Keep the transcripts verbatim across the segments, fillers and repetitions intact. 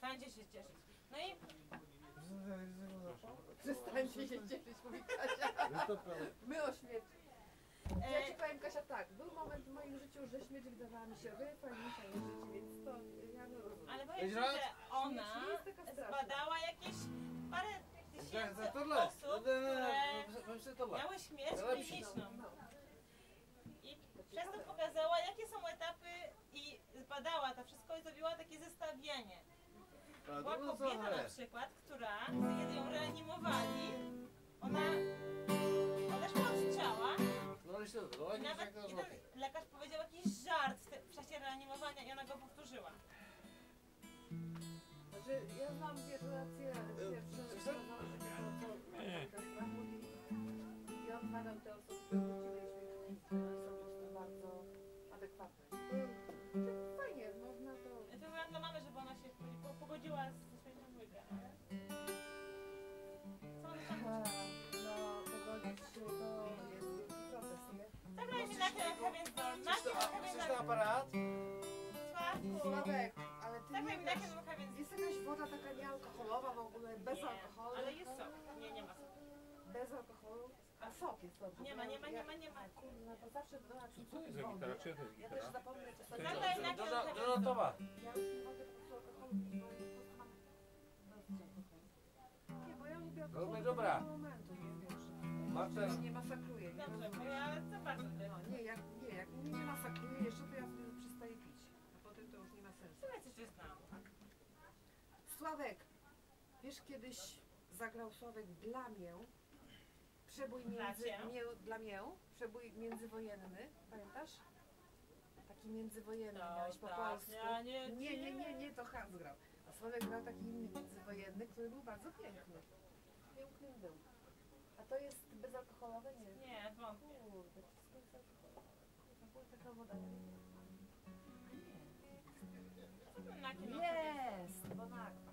przestańcie się cieszyć. No i... Przestańcie się cieszyć, mówi Kasia. My o śmierci. Ja ci powiem, Kasia, tak, był moment w moim życiu, że śmierć wydawała mi się najfajniejsza niż życie, więc to ja nie rozumiem. Ale powiem ci, że ona zbadała jakieś parę tysięcy osób, które miały śmierć kliniczną. I przez to pokazała, jakie są etapy i zbadała to wszystko i zrobiła takie zestawienie. Była kobieta na przykład, która, kiedy ją reanimowali, ona odeszła od ciała i nawet jeden lekarz powiedział jakiś żart w czasie reanimowania i ona go powtórzyła. Znaczy, ja znam dwie relacje pierwsze, i on badał te osoby, które wróciły i są po prostu bardzo adekwatne. Fajnie, można to... Ja to mówiłam dla mamy, żeby ona się pogodziła ze śmiercią dwójkę. Co ona tam? No, pogodzić się to jest wielki proces, nie? Zagraj mi na Heaven's Door. Na Heaven's Door. aparat? Sławek, ale ty Zagraj nie mi na wiesz, Heaven's Door. jest jakaś woda taka niealkoholowa w ogóle, bez Nie, alkoholu? ale jest sok. Nie, nie ma sok. Bez alkoholu? A sok jest dobrze. Nie ma, nie ma, nie ma, nie ma. Kurwa, to zawsze do nas Co to jest za gitara? Czy to jest ja gitara? też zapomnę czasami. Zagraj na Heaven's Door. Donatowa. Ja już nie mogę po prostu alkoholu pić, bo po prostu mam dosyć alkoholu. Nie, bo ja lubię alkohol Dobra, do dobra. tego momentu, nie wiesz. Marta. Ja nie masakruję, nie Dobrze, bo rozumiesz. ja za bardzo No, nie, jak, nie, jak mnie nie masakruje jeszcze, to ja wtedy przestaję pić. A potem to już nie ma sensu. Słuchaj, coś jest tam. Sławek, wiesz, kiedyś zagrał Sławek dla mnie przebój między, Dla cię? nie, dla mnie, przebój międzywojenny, pamiętasz? Taki międzywojenny, No, miałeś po tak, polsku. ja nie- nie, nie, nie, nie, to Hans grał. A Sławek grał taki inny międzywojenny, który był bardzo piękny. Pięknym był. A to jest bezalkoholowe? Nie. Nie, wątpię. Kurde, wszystko jest alkoholowe. Była taka woda. Co tam na kino? Jest! Bonakwa.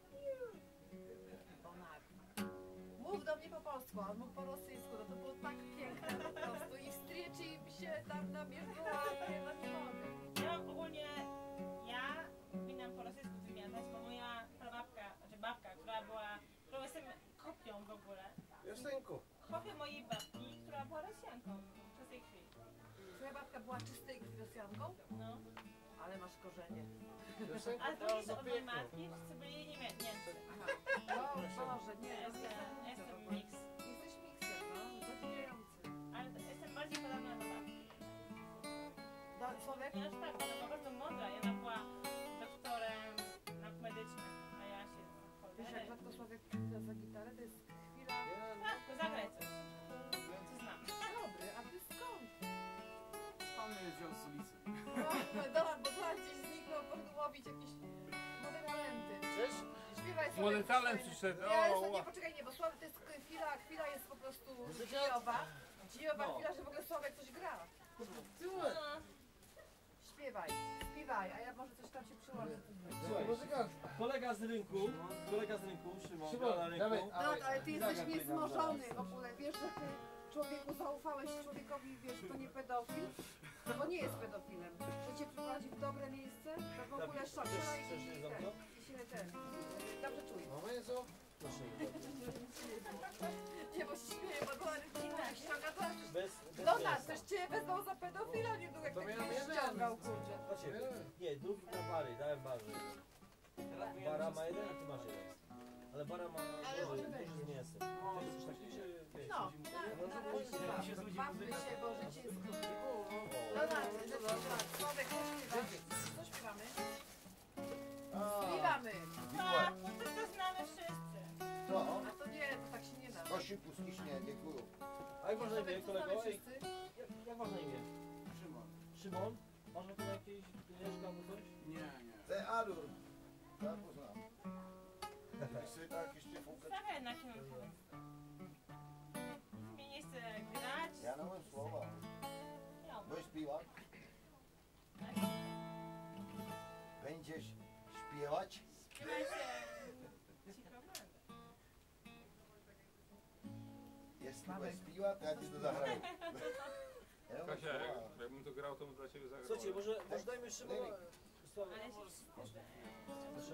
Bonakwa. Mów do mnie po polsku, a mów po rosyjsku, no to było tak piękne po prostu. I wstryczy się tam na bieżąco, no nie mogę. Ja mam ogólnie, ja powinnam po rosyjsku wymiatać, bo moja prababka, znaczy babka, która była, którą jestem kopią w ogóle, Justynku. kopią mojej babki, która była Rosjanką przez tej chwili. Twoja babka była czystej krwi Rosjanką, No. ale masz korzenie. Justynku, Ale to drugi za od mojej piękną. matki, wszyscy byli Niemie Niemcy. Aha. O Boże, nie. Ja jestem, ja jestem mix. Jesteś miksem, no. Zabijający. Ale jestem bardziej podobna do babki. Da, Sławek? Ponieważ tak, ona po prostu mądra i ona była doktorem nauk medycznych, a ja się Wiesz, jak rzadko Sławek chwila za gitarę, to jest chwila... tak, to zagraj coś. Co znam. Dobry, a ty skąd? Pan mnie wziął z ulicy. No, dobra, bo to gdzieś zniknął, poszedł łowić jakieś młode talenty. Cześć? Śpiewaj sobie. Młody talent przyszedł. Nie, O, nie, poczekaj, nie, bo Sławek to jest chwila, chwila jest po prostu dziejowa. Dziejowa No. chwila, że w ogóle Sławek coś gra. Tyłek. No. Śpiewaj, śpiewaj, a ja może coś tam się przyłożę. Słuchaj, muzyka. Kolega z rynku, kolega z rynku, Szymon, Szymon, gra na dawaj. rynku. No, ale ty jesteś Zagraj niezmożony w ogóle, wiesz, że ty człowieku zaufałeś człowiekowi, wiesz, to nie pedofil, no bo nie jest pedofilem, że cię przyprowadzi w dobre miejsce, to w ogóle szok, i, i, i, ten, i się ten, dobrze czuj. Mamy Jezu? Nie, bo się śmieję, bo to inna ściąga, to Bez, bez do nas, mięsa. też cię wezwał za pedofila, nie był jak To tak miałem nie jeden. ściągał, kurczę. Chodźcie, nie, dów na bary, dałem barze. Bara ma jeden, a ty masz jeden. Ale bara ma Ale duży, może duży być. z mięsem. To jest coś takiego, czy wiesz? No, na, na razie się bawmy się, bo życie jest krótkie. No na, Sławek, co śpiewamy? Co śpiewamy? Śpiewamy! Tak, no to, to znamy wszyscy. To? A to nie, to tak się nie da. Kości pustki śnienie, kurów. A jak masz na imię, Sławek, co znamy kolego? Ej, wszyscy? jak, jak masz na imię? Szymon. Szymon? Masz na to jakieś pieniążka albo coś? Nie, nie. Te Arur. Tak poznam. Jesteś tak, jeszcze fółkę. Zagraj na kino. Nic mi nie chce grać. Ja nie mam słowa. Ja Będziesz śpiewać? Będziesz śpiewać? Śpiewajcie. Cicho będę. Jeśli będziesz śpiewać, to ja ci to zagraję. Ja nie mam Kasia, jak, słowa. jakbym to grał, to bym dla ciebie zagrał. Słuchajcie, może, może dajmy Szymon... Ale się wszyscy Proszę? śpiewać.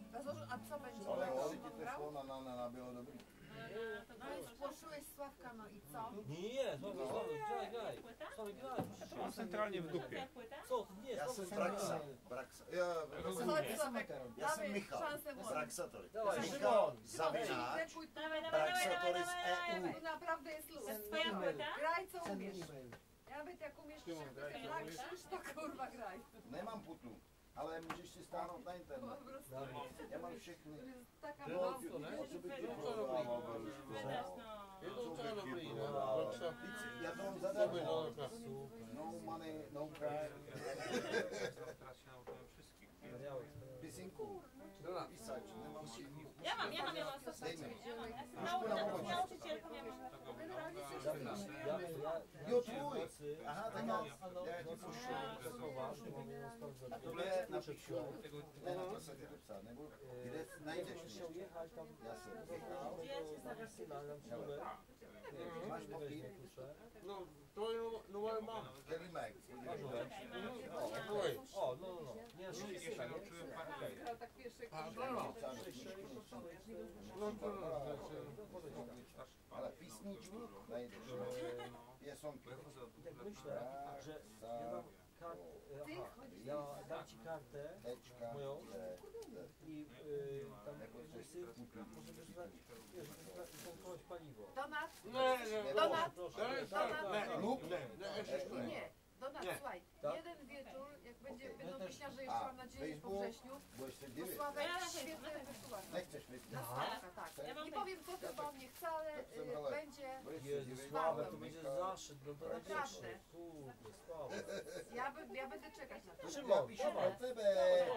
A co, a co będzie? Ale Brał? oli ti to šlo na, na, na, na bylo dobrý. No i spłoszyłeś Sławka, no i co? Nie, nie, Sławek, Sławek, graj, graj. Sławek, graj. To mam centralnie w dupie. Co ty, nie, Já Sławek, jsem graj. Braxa. Braxa. Jo, Chodź Sławek, já jsem damy Michal. szansę młodym. Braxatory. Dawaj, Michal, Szymon. zavináč. Dawaj, dawaj, dawaj, Braxatory z dawaj, dawaj, E U. Tu naprawdę jest luz. To jest twoja płyta? Graj co umiesz. Ja nawet jak umiesz Szymon, graj, co tak umiesz? krzyż, to kurwa graj. Nemám putu, ale můžeš si stáhnout na internet. Po prostu Já mám všechny. to jest taka No, moc. co, ne? Może być Wydasz, prodával Wydasz, Berušku. no. Je to docela dobrý, no. Prodával. Braxa. Já to mám Dobrý, zadarmo. no, tak. No money, no crime. Teraz się nauczyłem wszystkich. Wspaniały, wspaniały. Písinku. Dobra. Písač, nemám si. Ja mam, ja mam, ja mam stosy. Dej mi. Ja mam, ja jestem nau- nauczycielką, ja mam. generalnie coś Ja, robisz. ja, ja, ja Jo, dzisiaj w tvůj. nocy, Aha, tak no, já, no, já ti nocy pošlu. się przesuwasz, mam jedną sprawdzę. A tohle je na píšu. Tego Ne, na to se ti psát, nebo kde najdeš Możesz mě? się ujechać tam, Já jsem no, Michal. do Marcina, tam ci numer. Máš Weźmie papír? klucze. No, to je numer mám. Kelimek. Masz numer? O, tvoj. O, no, no, no. Nie, się sześć, dzisiaj sześć, nauczyłem parę okej. razy. Ale tak pierwszy A, jak dobra. sześć, sześć, No to, no, znaczy, Ale písničku najdeš. Je sonky. I tak myślę, że ja dam kartę, aha, ja dam ci kartę Tečka. moją D, D. i y, tam Jako coś wszyscy możemy znać, wiesz, tankować paliwo. Donat, Nie, nie, Donat, Proszę, Donat, tak, tak, Donat. tak. Lub? nie, nie, jeszcze nie, nie. nie. Donat, Nie. słuchaj, Tak? jeden wieczór, jak będzie, Okej. będą pieśniarze jeszcze A, mam nadzieję po Facebook? wrześniu, Budeš se to divit. Sławek Ja na świetnie Facebook. wysłucha. Nechceš Facebook. Na Sławka, tak. Ja mam Nie tak- powiem co tylko on nie chce, ale y, będzie, Budeš se Jezu, divit. Sławek, to będzie zaszczyt, no to Naprawdę. największy. Kurde, Sławek. ja, by, ja będę czekać na to. Szymon, Píšu dawaj. pro tebe.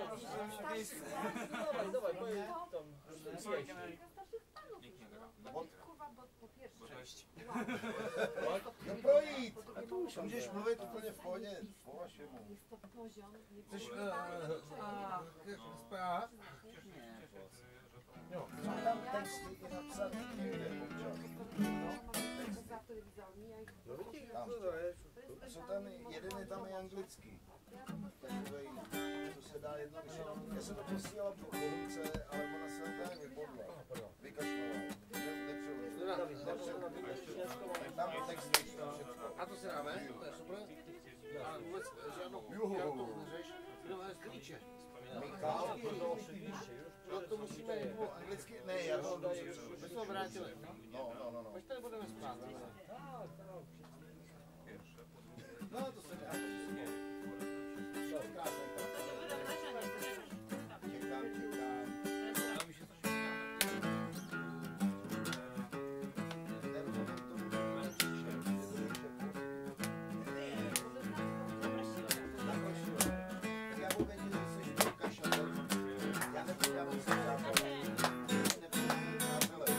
Dawaj, dawaj, powiedz tam pieśń. Starszych panów już, no. Bo- Kurwa, bo po pierwsze, Cześć. No projít. A tu už můžeš mluvit úplně v pohodě. Po vašemu. jest to poziom, nie Chceš, poziom. a, zpráv? Jo. Jsou tam texty i napsané někde občas. Za telewizorami, ja ich No vidíš, Tam. co to je? Jsou tam, jeden je tam i anglický. Takový, to se dá jednoduše. Já jsem to posílal po kolumce, ale ona se tam tak vypodla. Vykašlovala. Tam texty všechno. A to si dáme, to je super. Ale vůbec žádnou Juhu. kartu neřeš, jenom je klíče. Michal, No oczywiście, już no to musíme jít po anglicky. Ne, já to My jsme vrátili. No, no, no, no. Pojď tady budeme spát. Tak, tak. No, to se dá. Krásný, krásný. Čekám, čekám. Nerozumím tomu, co píše. Naprošil. Tak já budu vědět, že jsi kašel. Já nebudu, já budu se západ. Nebudu nápile.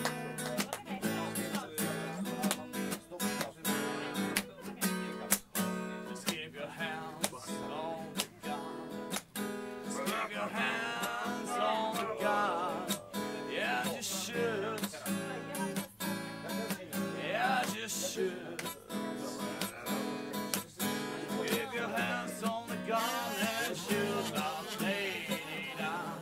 Just keep your hands on the gun. Just keep your hands on the gun. Yeah, just shoot. Yeah, just shoot. Keep your hands on the gun and shoot the lady down.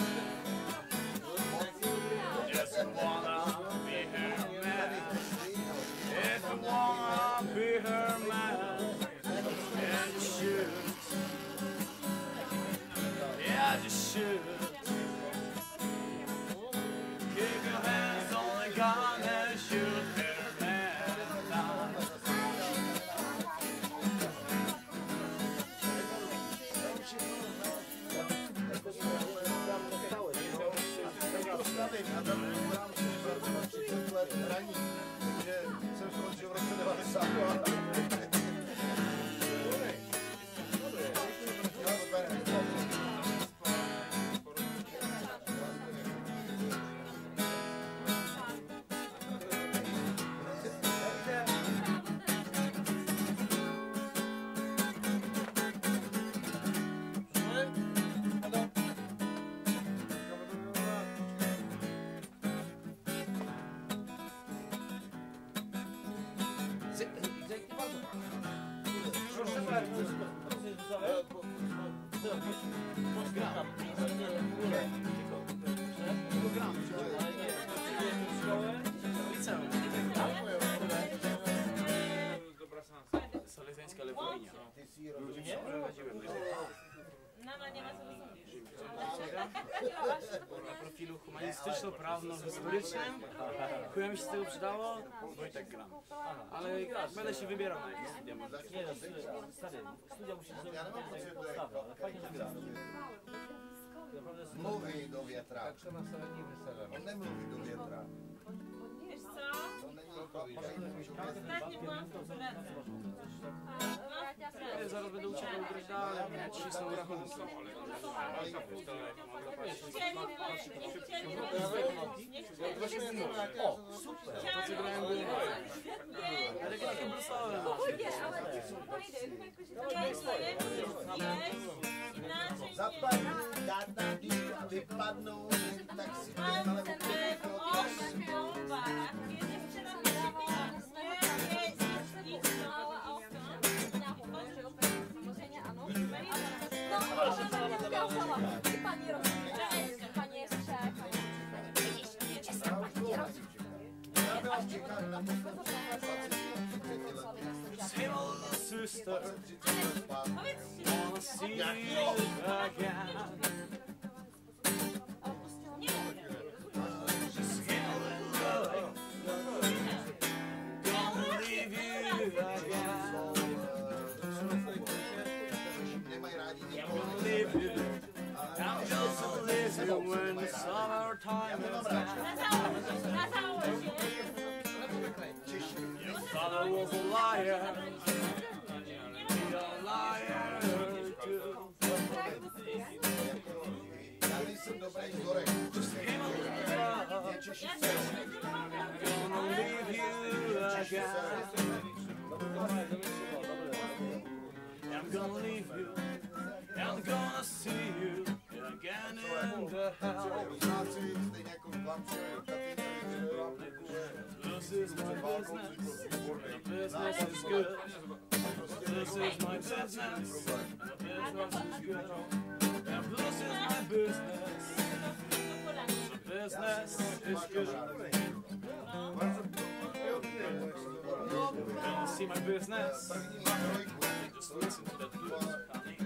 Just wanna be her man. If I wanna be her man. And shoot. Yeah, just shoot. Keep your hands on the gun and shoot her man down. Stavím a tam mám třicet let hraní, takže jsem skončil v roce devadesát dva. Jo, super. Proszę bardzo, co jest wysłane? Co robisz? Gram. długo gram. Ale nie, to przyjdziesz do szkoły? Liceum. Dobra sansa. Salezjańska Lewolinia. Nie? Prowadziłem. Nama nie ma co rozumieć. Na profilu humanistyczno-prawno-historycznym. Chuja mi się z tego przydało, bo i tak gram. Ale będę się wybierał na jakieś studia. może. Nie no, stary, studia musisz zrobić jak podstawę, ale fajnie, że grasz. Naprawdę super. Mówi do wietra. Tak se nastavení veselé. On nemluví do větra. Wiesz co? To není povídej, mluvíš do větra. Ostatnio byłam w konferencji. Ja zaraz będę uciekał grać dalej, bo dzisiaj są rachunki. Chcieliby, nie chcieliby, nie chcieliby. O, super! To co grałem było... Ale takie brusowe. Zapadl, dát nám dýku, vypadnou, tak si to ale Pani rozumie, pani jest szef. Já byla čekat na Small sister, wanna see you again. Just get in love, gonna leave you again. I'm gonna leave you, I'm gonna leave you when the summertime is back. Your father was a liar, be a liar too. Já nejsem dobrý vzorek. I'm gonna leave you again. I'm gonna leave you, I'm gonna see you again in the house. This is my business, the business is good. This is my business, the business is good. And this is my business, the business is good. Gonna see my business, just listen to that blues, honey.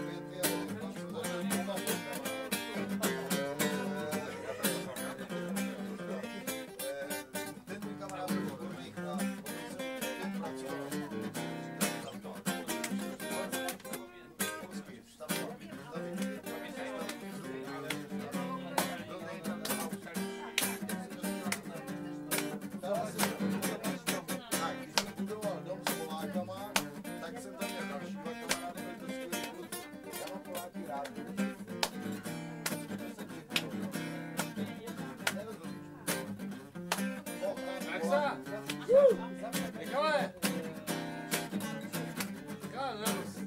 Maxa! Michale! Michale, nervus.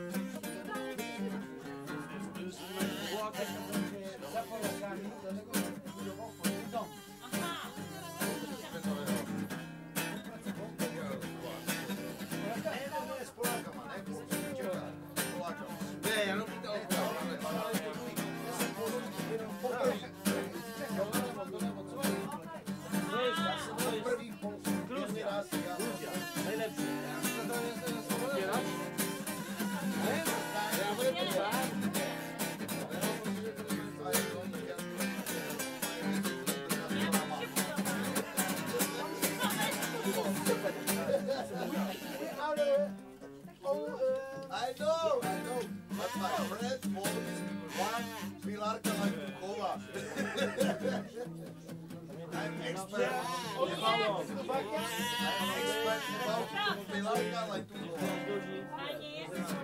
Ne, já jenom to první první raz já Najlepszy. Zbierać? Ja będę potrzebował. I know, I know, but my friend wants one Pilarka like Kukova. I'm expert. I'm expert about Pilarka like Kukova.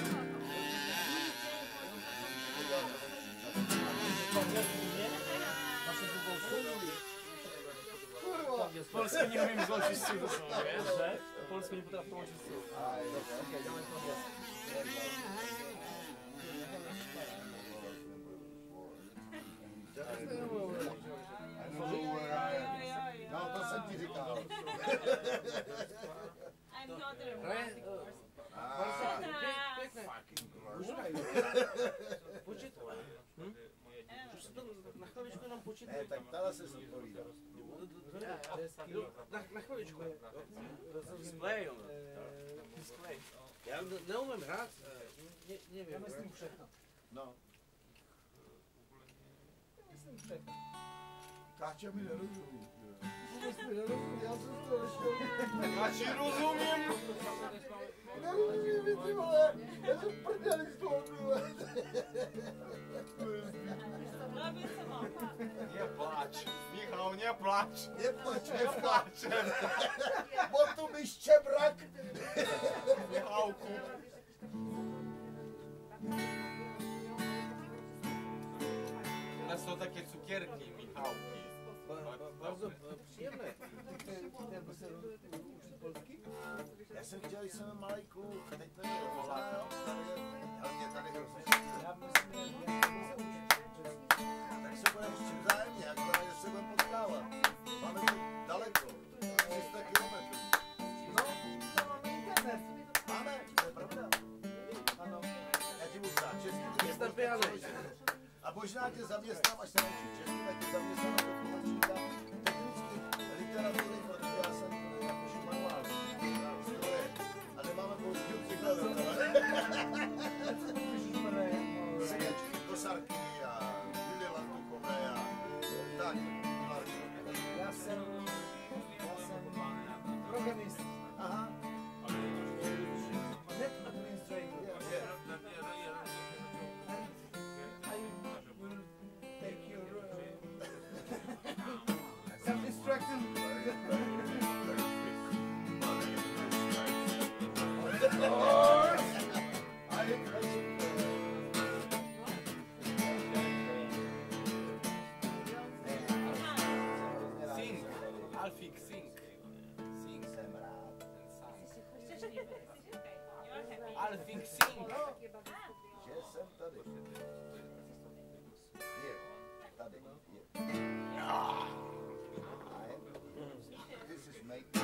W Polsce nie umiem złączyć słów, wiesz? W Polsce nie potrafię łączyć słów. No, to jsem ti říkal. I'm not a romantic person. Počít. Na chvíličku jenom počít. Ne, tak tady se zodpovídá. Na, na chviličku. Display, ono. Display. Já neumím hrát, ne, nevím. Já myslím všechno. No. Myslím všechno. Káča mi nerozumí. Vůbec mi nerozumí, já jsem to ještě... Já ti rozumím. Nerozumí mi, ty vole. Já jsem prdeli z toho, ty vole. Neplač. Michal, neplač. Neplač, neplač. Neplačem. Potom mi štěbrak. Michalku. U nás jsou také cukierky, Michalky. Bardzo příjemné. Já jsem chtěl, když jsem malý kluk, teď to je ale mě tady hrozně. Tak se budeme ještě vzájemně, akorát, že se budeme potkávat. Máme to daleko, tři sta kilometrů. No, to máme internet. Máme, to je pravda. Ano. Já ti budu ptát česky. Mister Pianej. A možná tě zaměstnám, až se naučí česky, tak tě zaměstnám jako tlumočníka technický literatury, protože já jsem, já píšu manuál. A nemáme polského překladatele. Seječky, kosarky a Julie Lantukové a tak. Já jsem, já jsem programist. Aha. Net administrator. Yeah. Take your uh, self-destruction. Sing. Alfik, sing. Sing. Jsem rád. Alfik, sing. Že jsem tady. Je. Tady. Je. This is made.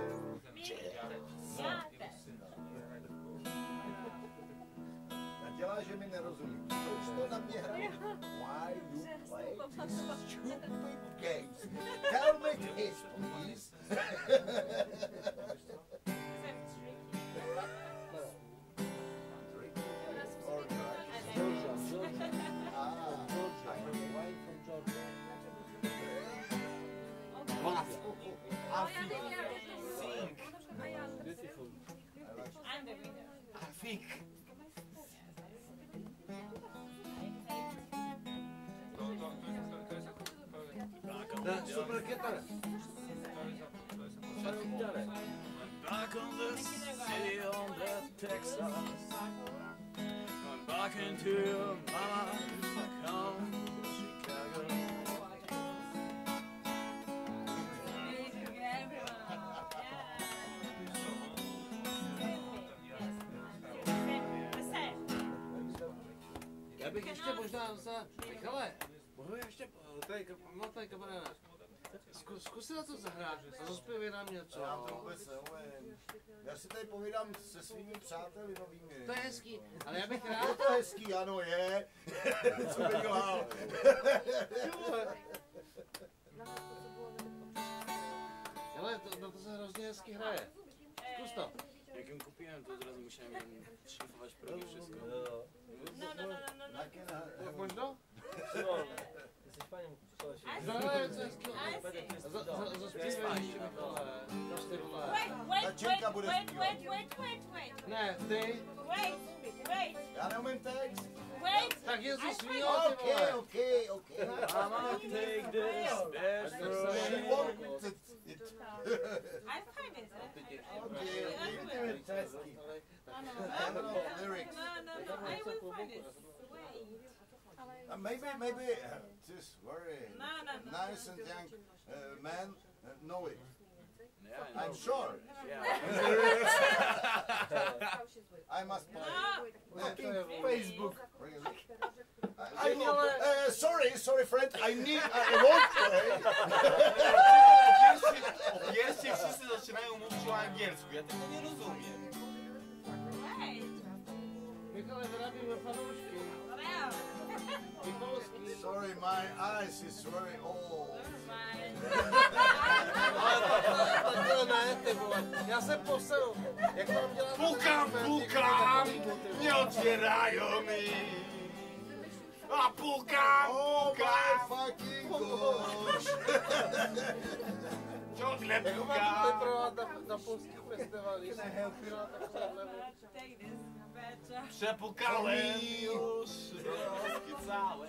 A dělá, že mi nerozumí. Proč to na mě hraje? Why you play stupid games? Tell me his, please. Or drugs. Georgia, Georgia. Ah, Georgia. Wine from Georgia. Alfik, sing. Beautiful. Alfik. Na super kytara. Back on the city on that Texas. Going back into mama, come Chicago. Já bych ještě možná za... Michale, mohu ještě... Tady, mám tady kamaráda. Zkus, zkus si na to zahrát a zaspěvej nám něco. já to vůbec neumím. Já si tady povídám se svými přáteli novými. To je hezký, ale já bych Je rád... to hezký, ano, je. Co bych dělal? Ale to, na to se hrozně hezky hraje. Zkus to. Jak ją kupiłem, to od razu musiałem ją szlifować progi wszystko. No, no, no, no, no, no. Jak možno? Jesteś panią coś. Zahraj něco hezkého. I see. Za- za- Zaspěvej ještě Michale. Ještě vole. Wait, wait, Tačinka wait, bude wait, zpívat. wait, wait, wait, wait. Ne, ty. Wait, wait, Já neumím text. wait. Tak je I ze svýho, ty Okay, vole. okay, okay. Mama, take this best She road. wanted it. I find it. Okay, okay, to je hezký. I don't know, lyrics. No, no, no, I will find it. Wait. Uh, maybe, maybe uh, this very No, no, no. nice and young uh, man uh, know it. Yeah, I I'm know. sure. Yeah. I must play. No. Yeah. Facebook. Really? I, I know. Uh, sorry, sorry, friend. I need. I, I won't play. Pierwsi wszyscy zaczynają mówić o angielsku, ja tego nie rozumiem. Wait. Michale, wyrabimy paluszki. Wow. I polski. Sorry, my eyes is very old. Takhle ne, ty vole. Já jsem posel. Jak mám dělat? Pukám, pukám, neotvírají mi. A pukám, pukám. Oh my fucking gosh. Ciągle Jak mám to vyprovat na, na polských festivalích? Przepukałem już rączki całe.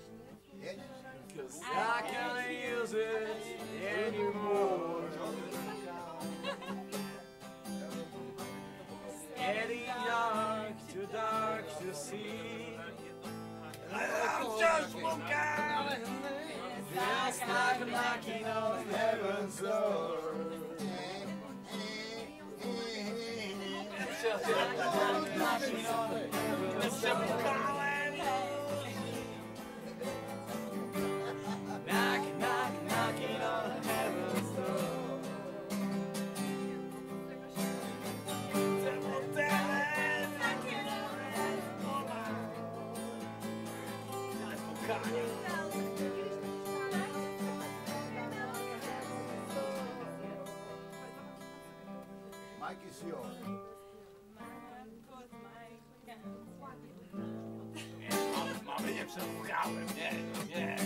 I can't use it anymore. Getting young, too dark to see. I'm just pukám. Feels like knocking on heaven's door. Knocking on heaven's door. Knock, knock, knocking on heaven's door. Mike is yours. Mamy nie przepukałem, nie, nie.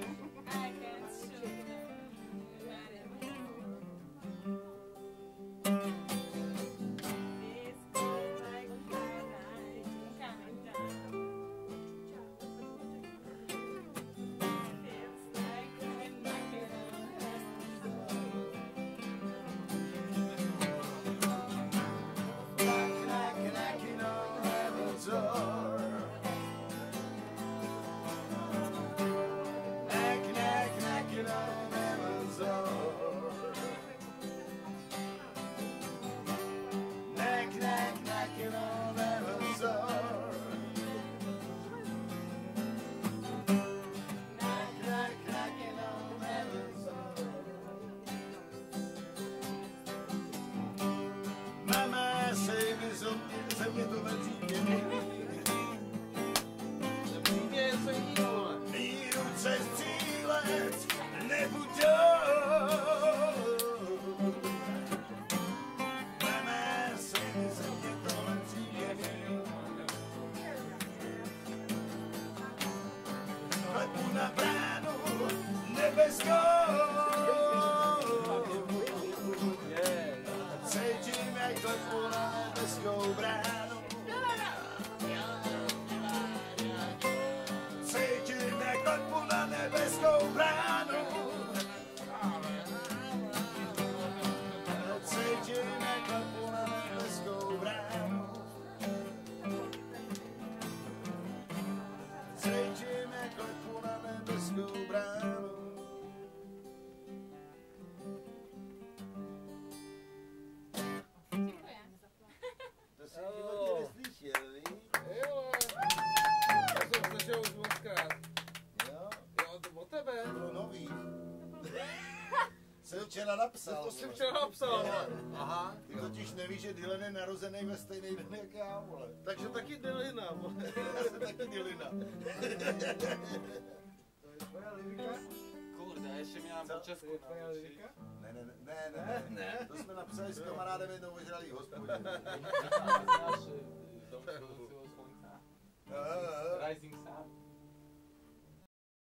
Včera napsal. To jsem včera napsal. Aha. Ty totiž nevíš, že Dylan je narozený ve stejný den jak já, vole. Takže taky Dylina, vole. Já jsem taky Dylina. To je tvoja lirika? Kurde, ještě měla po Česku. To je tvoja lirika? Ne, ne, ne, ne, ne, ne. To jsme napsali s kamarádem jednou ožralý hospodin.